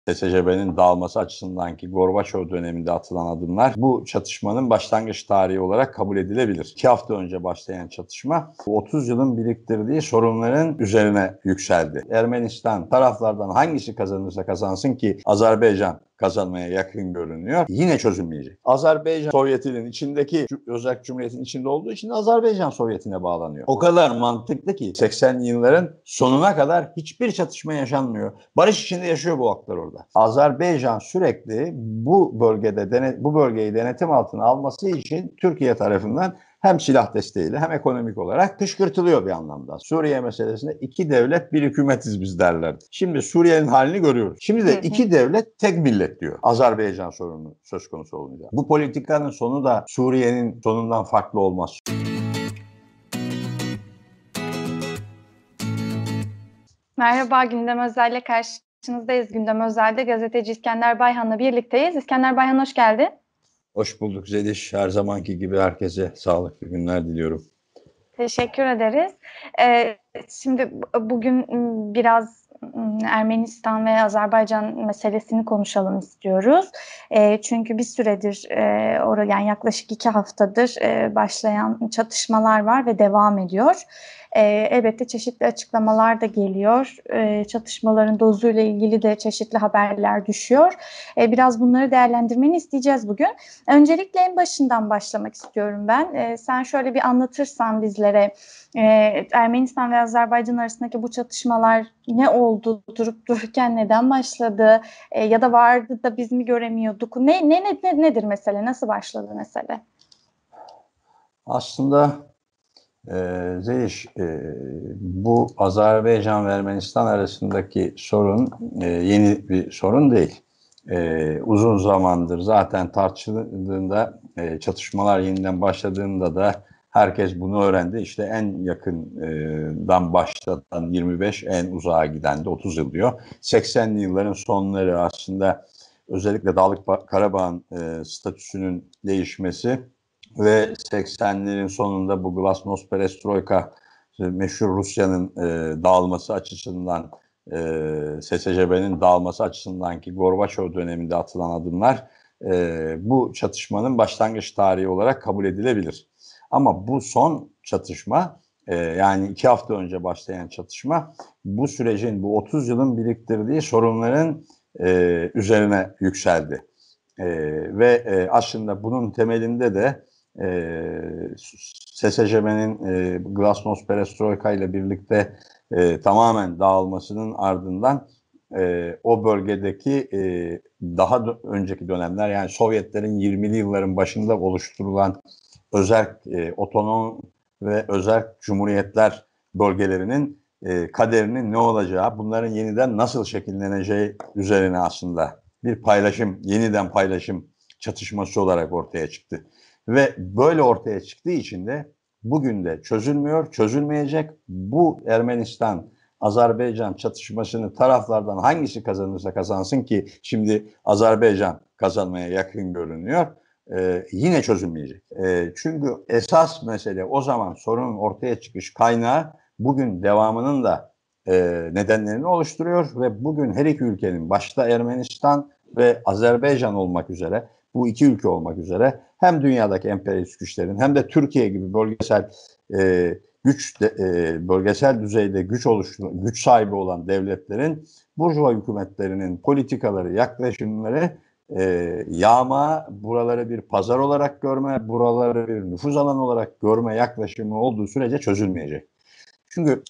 SSCB'nin dağılması açısından ki Gorbaçov döneminde atılan adımlar bu çatışmanın başlangıç tarihi olarak kabul edilebilir. 2 hafta önce başlayan çatışma 30 yılın biriktirdiği sorunların üzerine yükseldi. Ermenistan taraflardan hangisi kazanırsa kazansın ki Azerbaycan kazanmaya yakın görünüyor. Yine çözülmeyecek. Azerbaycan Sovyeti'nin içindeki Özerk Cumhuriyeti'nin içinde olduğu için Azerbaycan Sovyeti'ne bağlanıyor. O kadar mantıklı ki 80'li yılların sonuna kadar hiçbir çatışma yaşanmıyor. Barış içinde yaşıyor bu halklar orada. Azerbaycan sürekli bu bölgeyi denetim altına alması için Türkiye tarafından hem silah desteğiyle hem ekonomik olarak kışkırtılıyor bir anlamda. Suriye meselesinde 2 devlet bir hükümetiz biz derlerdi. Şimdi Suriye'nin halini görüyoruz. Şimdi de 2 devlet tek millet diyor. Azerbaycan sorunu söz konusu olunca. Bu politikanın sonu da Suriye'nin sonundan farklı olmaz. Merhaba, Gündem Özel'le karşınızdayız. Gündem Özel'de gazeteci İskender Bayhan'la birlikteyiz. İskender Bayhan, hoş geldin. Hoş bulduk Zeliş. Her zamanki gibi herkese sağlıklı günler diliyorum. Teşekkür ederiz. Şimdi bugün biraz Ermenistan ve Azerbaycan meselesini konuşalım istiyoruz. Çünkü bir süredir yani yaklaşık 2 haftadır başlayan çatışmalar var ve devam ediyor. Elbette çeşitli açıklamalar da geliyor. Çatışmaların dozuyla ilgili de çeşitli haberler düşüyor. Biraz bunları değerlendirmeni isteyeceğiz bugün. Öncelikle en başından başlamak istiyorum ben. Sen şöyle bir anlatırsan bizlere Ermenistan ve Azerbaycan arasındaki bu çatışmalar ne oldu, durup dururken neden başladı ya da vardı da biz mi göremiyorduk? Nedir mesele? Nasıl başladı mesele? Aslında Zeliş, bu Azerbaycan ve Ermenistan arasındaki sorun yeni bir sorun değil. Uzun zamandır zaten tartışıldığında, çatışmalar yeniden başladığında da herkes bunu öğrendi. İşte en yakından başlatan 25, en uzağa giden de 30 yıl diyor. 80'li yılların sonları aslında özellikle Dağlık Karabağ'ın statüsünün değişmesi ve 80'lerin sonunda bu Glasnost Perestroika, meşhur Rusya'nın dağılması açısından, SSCB'nin dağılması açısından ki Gorbaçov döneminde atılan adımlar bu çatışmanın başlangıç tarihi olarak kabul edilebilir. Ama bu son çatışma, yani 2 hafta önce başlayan çatışma, bu sürecin, bu 30 yılın biriktirdiği sorunların üzerine yükseldi. Ve aslında bunun temelinde de SSCB'nin Glasnost Perestroika ile birlikte tamamen dağılmasının ardından o bölgedeki daha önceki dönemler, yani Sovyetlerin 20'li yılların başında oluşturulan özerk otonom ve özerk cumhuriyetler bölgelerinin kaderinin ne olacağı, bunların yeniden nasıl şekilleneceği üzerine aslında bir paylaşım, yeniden paylaşım çatışması olarak ortaya çıktı. Ve böyle ortaya çıktığı için de bugün de çözülmüyor, çözülmeyecek. Bu Ermenistan-Azerbaycan çatışmasını taraflardan hangisi kazanırsa kazansın ki şimdi Azerbaycan kazanmaya yakın görünüyor. Yine çözülmeyecek. Çünkü esas mesele, o zaman sorunun ortaya çıkış kaynağı bugün devamının da nedenlerini oluşturuyor ve bugün her iki ülkenin, başta Ermenistan ve Azerbaycan olmak üzere, bu iki ülke olmak üzere hem dünyadaki emperyalist güçlerin hem de Türkiye gibi bölgesel düzeyde güç sahibi olan devletlerin, burjuva hükümetlerinin politikaları, yaklaşımları, yağma, buraları bir pazar olarak görme, buraları bir nüfuz alanı olarak görme yaklaşımı olduğu sürece çözülmeyecek. Çünkü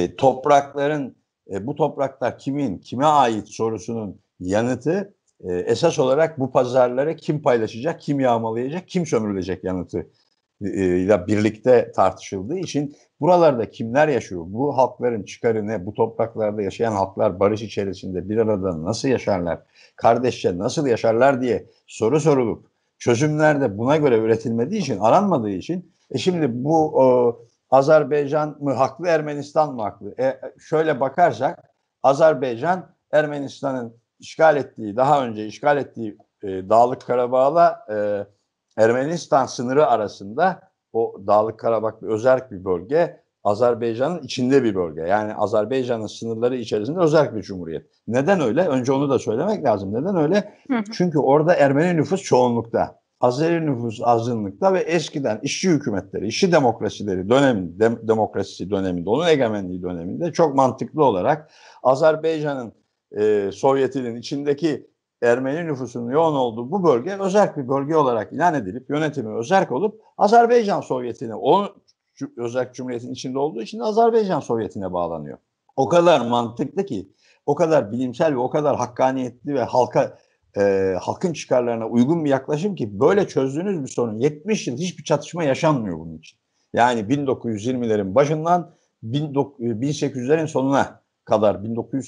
bu topraklar kime ait sorusunun yanıtı esas olarak bu pazarları kim paylaşacak, kim yağmalayacak, kim sömürülecek yanıtı ile birlikte tartışıldığı için buralarda kimler yaşıyor, bu halkların çıkarı ne, bu topraklarda yaşayan halklar barış içerisinde bir arada nasıl yaşarlar, kardeşçe nasıl yaşarlar diye soru sorulup çözümler de buna göre üretilmediği için, aranmadığı için şimdi bu Azerbaycan mı haklı, Ermenistan mı haklı? Şöyle bakarsak Azerbaycan, Ermenistan'ın daha önce işgal ettiği Dağlık Karabağ'la Ermenistan sınırı arasında, o Dağlık Karabağ özerk bir bölge. Azerbaycan'ın içinde bir bölge. Yani Azerbaycan'ın sınırları içerisinde özerk bir cumhuriyet. Neden öyle? Önce onu da söylemek lazım. Neden öyle? Hı hı. Çünkü orada Ermeni nüfus çoğunlukta. Azeri nüfus azınlıkta ve eskiden işçi hükümetleri, işçi demokrasileri döneminde, demokrasisi döneminde, onun egemenliği döneminde çok mantıklı olarak Azerbaycan'ın Sovyetinin içindeki Ermeni nüfusunun yoğun olduğu bu bölge özerk bir bölge olarak ilan edilip yönetimi özerk olup Azerbaycan Sovyeti'ne, o özerk cumhuriyetin içinde olduğu için Azerbaycan Sovyeti'ne bağlanıyor. O kadar mantıklı ki, o kadar bilimsel ve o kadar hakkaniyetli ve halkın çıkarlarına uygun bir yaklaşım ki böyle çözdüğünüz bir sorun 70 yıl hiçbir çatışma yaşanmıyor bunun için. Yani 1920'lerin başından 1800'lerin sonuna kadar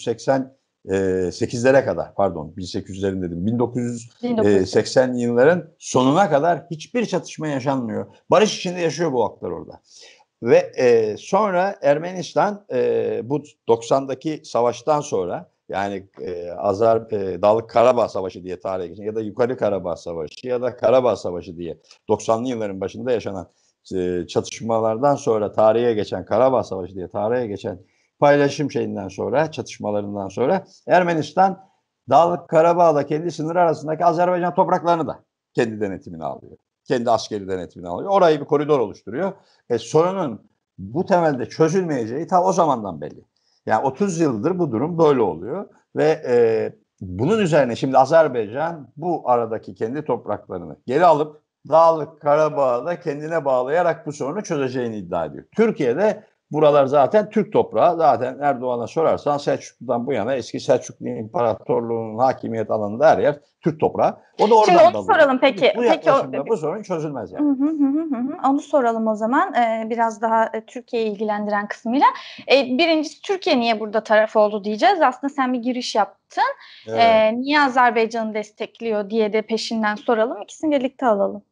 1988'lere kadar pardon 1800'lerin dedim 1980 yılların sonuna kadar hiçbir çatışma yaşanmıyor. Barış içinde yaşıyor bu halklar orada. Ve sonra Ermenistan bu 90'daki savaştan sonra yani Dağlık Karabağ Savaşı diye tarihe geçen ya da Yukarı Karabağ Savaşı ya da Karabağ Savaşı diye 90'lı yılların başında yaşanan çatışmalardan sonra tarihe geçen Karabağ Savaşı diye tarihe geçen paylaşım şeyinden sonra çatışmalarından sonra Ermenistan Dağlık Karabağ'la kendi sınır arasındaki Azerbaycan topraklarını da kendi denetimine alıyor. Kendi askeri denetimine alıyor. Orayı bir koridor oluşturuyor. Sorunun bu temelde çözülmeyeceği ta o zamandan belli. Yani 30 yıldır bu durum böyle oluyor ve bunun üzerine şimdi Azerbaycan bu aradaki kendi topraklarını geri alıp Dağlık Karabağ'ı da kendine bağlayarak bu sorunu çözeceğini iddia ediyor. Türkiye'de buralar zaten Türk toprağı. Zaten Erdoğan'a sorarsan Selçuklu'dan bu yana eski Selçuklu İmparatorluğu'nun hakimiyet alanında her yer Türk toprağı. O da oradan Şimdi onu dalıyor. soralım peki. Bu yaklaşımda bu sorun çözülmez yani. Onu soralım o zaman. Biraz daha Türkiye'yi ilgilendiren kısmıyla. Birincisi Türkiye niye burada taraf oldu diyeceğiz. Aslında sen bir giriş yaptın. Evet. Niye Azerbaycan'ı destekliyor diye de peşinden soralım. İkisini birlikte alalım.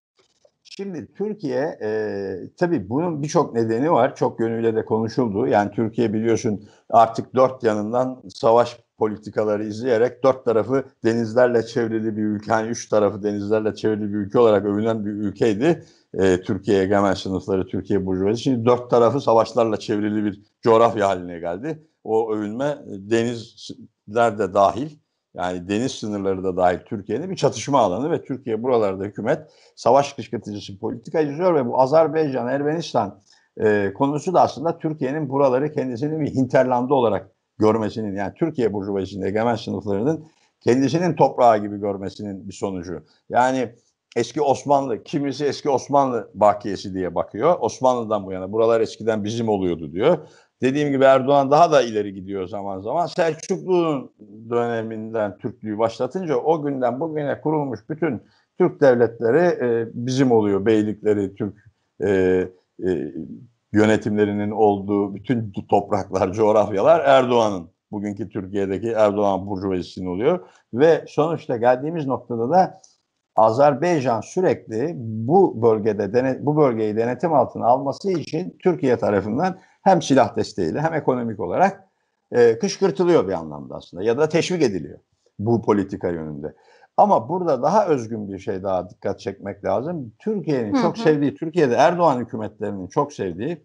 Şimdi Türkiye tabii bunun birçok nedeni var. Çok yönüyle de konuşuldu. Yani Türkiye biliyorsun artık dört yanından savaş politikaları izleyerek dört tarafı denizlerle çevrili bir ülke. Yani üç tarafı denizlerle çevrili bir ülke olarak övünen bir ülkeydi. Türkiye egemen sınıfları, Türkiye burjuvazisi. Şimdi dört tarafı savaşlarla çevrili bir coğrafya haline geldi. O övünme denizler de dahil. Yani deniz sınırları da dahil Türkiye'nin bir çatışma alanı ve Türkiye buralarda hükümet savaş kışkırtıcısı politika izliyor ve bu Azerbaycan, Ermenistan konusu da aslında Türkiye'nin buraları kendisinin bir hinterlandı olarak görmesinin yani Türkiye burjuvazisinin egemen sınıflarının kendisinin toprağı gibi görmesinin bir sonucu. Yani eski Osmanlı, kimisi eski Osmanlı bakiyesi diye bakıyor. Osmanlı'dan bu yana buralar eskiden bizim oluyordu diyor. Dediğim gibi Erdoğan daha da ileri gidiyor zaman zaman. Selçuklu döneminden Türklüğü başlatınca o günden bugüne kurulmuş bütün Türk devletleri bizim oluyor. Beylikleri, Türk e, e, yönetimlerinin olduğu bütün topraklar, coğrafyalar Erdoğan'ın. Bugünkü Türkiye'deki Erdoğan burjuvazisinin oluyor. Ve sonuçta geldiğimiz noktada da Azerbaycan sürekli bu bölgeyi denetim altına alması için Türkiye tarafından hem silah desteğiyle hem ekonomik olarak kışkırtılıyor bir anlamda aslında ya da teşvik ediliyor bu politika yönünde. Ama burada daha özgün bir şey daha dikkat çekmek lazım. Türkiye'nin çok sevdiği, Türkiye'de Erdoğan hükümetlerinin çok sevdiği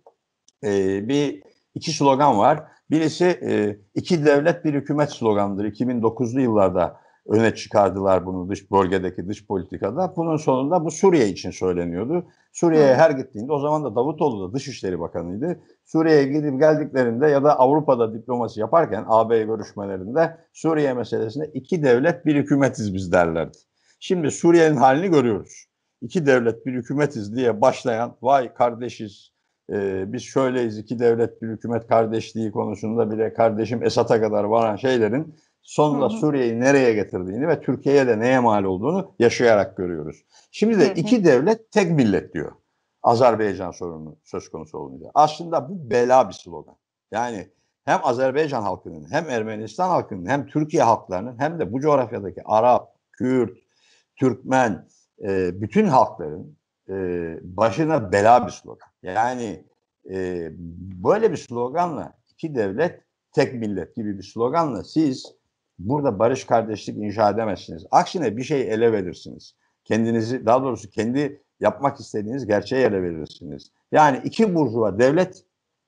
iki slogan var. Birisi iki devlet bir hükümet sloganıdır. 2009'lu yıllarda öne çıkardılar bunu bölgedeki dış politikada. Bunun sonunda bu Suriye için söyleniyordu. Suriye'ye her gittiğinde o zaman da Davutoğlu da Dışişleri Bakanı'ydı. Suriye'ye gidip geldiklerinde ya da Avrupa'da diplomasi yaparken AB görüşmelerinde Suriye meselesinde iki devlet bir hükümetiz biz derlerdi. Şimdi Suriye'nin halini görüyoruz. İki devlet bir hükümetiz diye başlayan vay kardeşiz biz şöyleyiz iki devlet bir hükümet kardeşliği konusunda bile kardeşim Esad'a kadar varan şeylerin sonunda Suriye'yi nereye getirdiğini ve Türkiye'ye de neye mal olduğunu yaşayarak görüyoruz. Şimdi de iki devlet tek millet diyor. Azerbaycan sorunu söz konusu olunca. Aslında bu bela bir slogan. Yani hem Azerbaycan halkının hem Ermenistan halkının hem Türkiye halklarının hem de bu coğrafyadaki Arap, Kürt, Türkmen bütün halkların başına bela bir slogan. Yani böyle bir sloganla iki devlet tek millet gibi bir sloganla siz burada barış kardeşlik inşa edemezsiniz. Aksine bir şey ele verirsiniz. Kendinizi kendi yapmak istediğiniz gerçeği ele verirsiniz. Yani iki burjuva devlet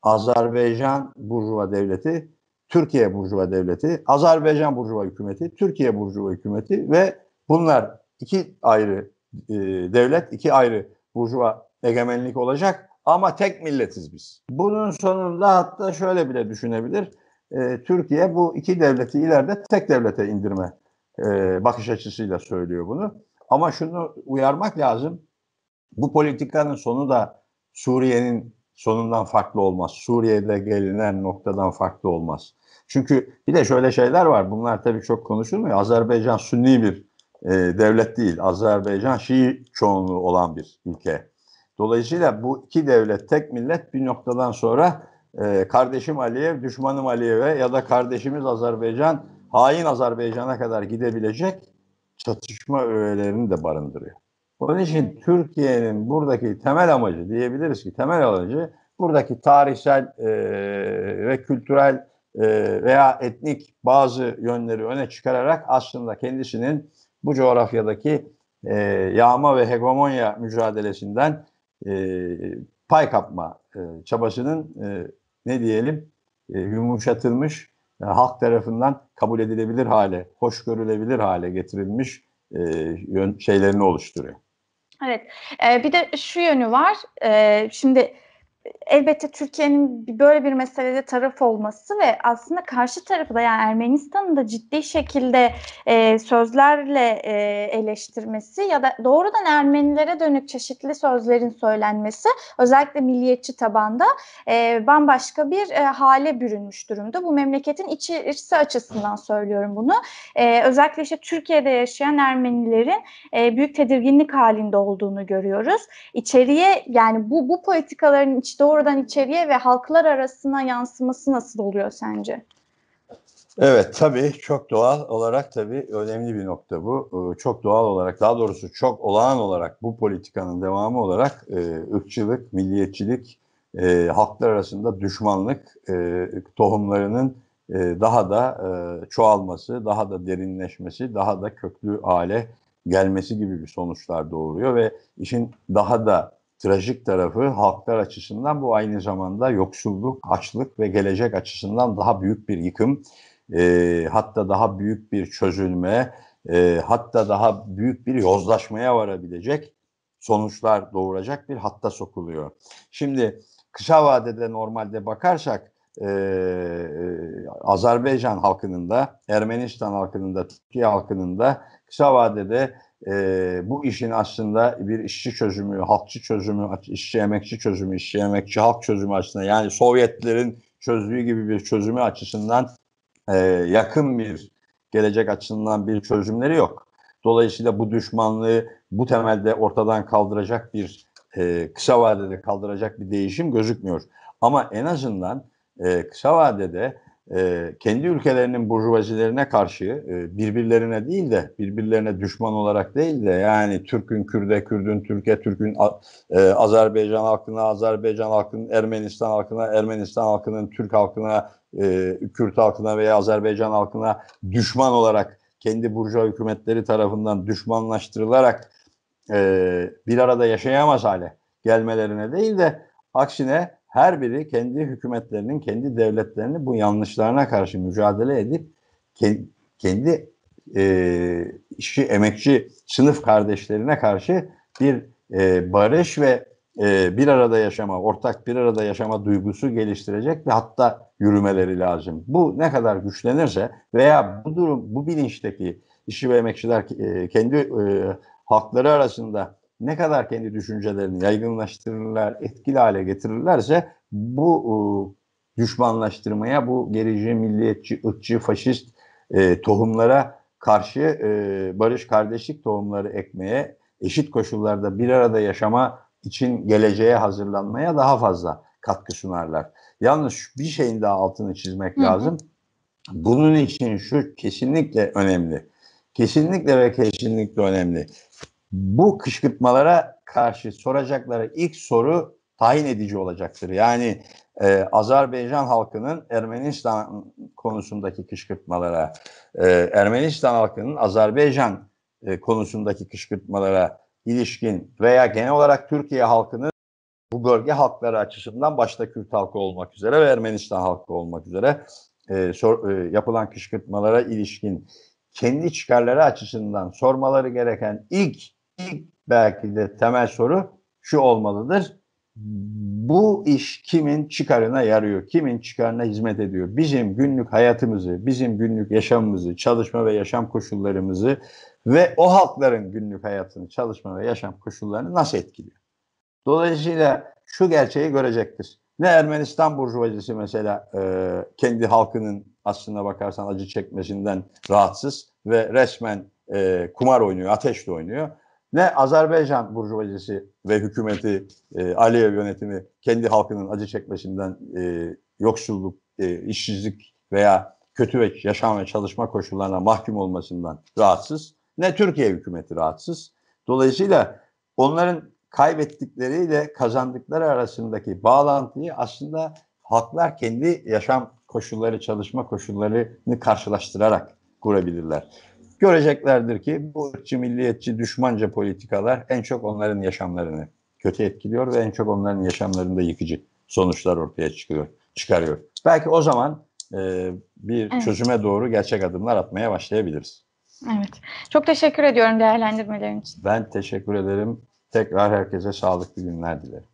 Azerbaycan Burjuva Devleti, Türkiye Burjuva Devleti, Azerbaycan Burjuva Hükümeti, Türkiye Burjuva Hükümeti ve bunlar iki ayrı devlet, iki ayrı Burjuva egemenlik olacak ama tek milletiz biz. Bunun sonunda hatta şöyle bile düşünebilir, Türkiye bu iki devleti ileride tek devlete indirme bakış açısıyla söylüyor bunu. Ama şunu uyarmak lazım, bu politikanın sonu da Suriye'nin sonundan farklı olmaz. Suriye'de gelinen noktadan farklı olmaz. Çünkü bir de şöyle şeyler var. Bunlar tabii çok konuşulmuyor. Azerbaycan Sünni bir devlet değil. Azerbaycan Şii çoğunluğu olan bir ülke. Dolayısıyla bu iki devlet, tek millet bir noktadan sonra kardeşim Aliyev, düşmanım Aliyev'e ya da kardeşimiz Azerbaycan, hain Azerbaycan'a kadar gidebilecek çatışma öğelerini de barındırıyor. Onun için Türkiye'nin buradaki temel amacı, diyebiliriz ki temel amacı, buradaki tarihsel ve kültürel veya etnik bazı yönleri öne çıkararak aslında kendisinin bu coğrafyadaki yağma ve hegemonya mücadelesinden pay kapma çabasının ne diyelim yumuşatılmış, halk tarafından kabul edilebilir hale, hoş görülebilir hale getirilmiş şeylerini oluşturuyor. Evet, bir de şu yönü var. Şimdi elbette Türkiye'nin böyle bir meselede taraf olması ve aslında karşı tarafı da, yani Ermenistan'ın da ciddi şekilde sözlerle eleştirmesi ya da doğrudan Ermenilere dönük çeşitli sözlerin söylenmesi, özellikle milliyetçi tabanda bambaşka bir hale bürünmüş durumda. Bu memleketin içerisi açısından söylüyorum bunu. Özellikle işte Türkiye'de yaşayan Ermenilerin büyük tedirginlik halinde olduğunu görüyoruz. İçeriye, yani bu politikaların doğrudan içeriye ve halklar arasına yansıması nasıl oluyor sence? Evet, tabii çok doğal olarak tabii önemli bir nokta bu. Çok doğal olarak, daha doğrusu çok olağan olarak bu politikanın devamı olarak ırkçılık, milliyetçilik, halklar arasında düşmanlık tohumlarının daha da çoğalması, daha da derinleşmesi, daha da köklü hale gelmesi gibi bir sonuçlar doğuruyor ve işin daha da trajik tarafı, halklar açısından bu aynı zamanda yoksulluk, açlık ve gelecek açısından daha büyük bir yıkım, hatta daha büyük bir çözülme, hatta daha büyük bir yozlaşmaya varabilecek sonuçlar doğuracak bir hatta sokuluyor. Şimdi kısa vadede normalde bakarsak Azerbaycan halkının da, Ermenistan halkının da, Türkiye halkının da kısa vadede bu işin aslında bir işçi çözümü, halkçı çözümü, işçi emekçi çözümü, işçi emekçi halk çözümü açısından, yani Sovyetlerin çözdüğü gibi bir çözümü açısından yakın bir gelecek açısından bir çözümleri yok. Dolayısıyla bu düşmanlığı bu temelde ortadan kaldıracak bir kısa vadede kaldıracak bir değişim gözükmüyor. Ama en azından kısa vadede kendi ülkelerinin burjuvazilerine karşı birbirlerine değil de birbirlerine düşman olarak değil de, yani Türk'ün Kürt'e, Kürt'ün Türk'e, Türk'ün Azerbaycan halkına, Azerbaycan halkının Ermenistan halkına, Ermenistan halkının Türk halkına, Kürt halkına veya Azerbaycan halkına düşman olarak kendi burjuva hükümetleri tarafından düşmanlaştırılarak bir arada yaşayamaz hale gelmelerine değil de aksine her biri kendi hükümetlerinin, kendi devletlerinin bu yanlışlarına karşı mücadele edip kendi işçi, emekçi sınıf kardeşlerine karşı bir barış ve bir arada yaşama, ortak bir arada yaşama duygusu geliştirecek ve hatta yürümeleri lazım. Bu ne kadar güçlenirse veya bu durum, bu bilinçteki işçi ve emekçiler kendi halkları arasında ne kadar kendi düşüncelerini yaygınlaştırırlar, etkili hale getirirlerse bu düşmanlaştırmaya, bu gerici, milliyetçi, ırkçı, faşist tohumlara karşı barış, kardeşlik tohumları ekmeye, eşit koşullarda bir arada yaşama için geleceğe hazırlanmaya daha fazla katkı sunarlar. Yalnız bir şeyin daha altını çizmek lazım. Bunun için şu kesinlikle önemli. Kesinlikle ve kesinlikle önemli. Bu kışkırtmalara karşı soracakları ilk soru tayin edici olacaktır. Yani Azerbaycan halkının Ermenistan konusundaki kışkırtmalara, Ermenistan halkının Azerbaycan konusundaki kışkırtmalara ilişkin veya genel olarak Türkiye halkının bu bölge halkları açısından başta Kürt halkı olmak üzere ve Ermenistan halkı olmak üzere yapılan kışkırtmalara ilişkin kendi çıkarları açısından sormaları gereken ilk belki de temel soru şu olmalıdır: bu iş kimin çıkarına yarıyor, kimin çıkarına hizmet ediyor? Bizim günlük hayatımızı, bizim günlük yaşamımızı, çalışma ve yaşam koşullarımızı ve o halkların günlük hayatını, çalışma ve yaşam koşullarını nasıl etkiliyor? Dolayısıyla şu gerçeği görecektir. Ne Ermenistan burjuvazisi mesela kendi halkının aslına bakarsan acı çekmesinden rahatsız ve resmen kumar oynuyor, ateşle oynuyor. Ne Azerbaycan burjuvazisi ve hükümeti, Aliyev yönetimi kendi halkının acı çekmesinden, yoksulluk, işsizlik veya kötü yaşam ve çalışma koşullarına mahkum olmasından rahatsız. Ne Türkiye hükümeti rahatsız. Dolayısıyla onların kaybettikleriyle kazandıkları arasındaki bağlantıyı aslında halklar kendi yaşam koşulları, çalışma koşullarını karşılaştırarak kurabilirler. Göreceklerdir ki bu ırkçı, milliyetçi, düşmanca politikalar en çok onların yaşamlarını kötü etkiliyor ve en çok onların yaşamlarında yıkıcı sonuçlar ortaya çıkarıyor. Belki o zaman bir çözüme doğru gerçek adımlar atmaya başlayabiliriz. Evet. Çok teşekkür ediyorum değerlendirmelerin için. Ben teşekkür ederim. Tekrar herkese sağlıklı günler dilerim.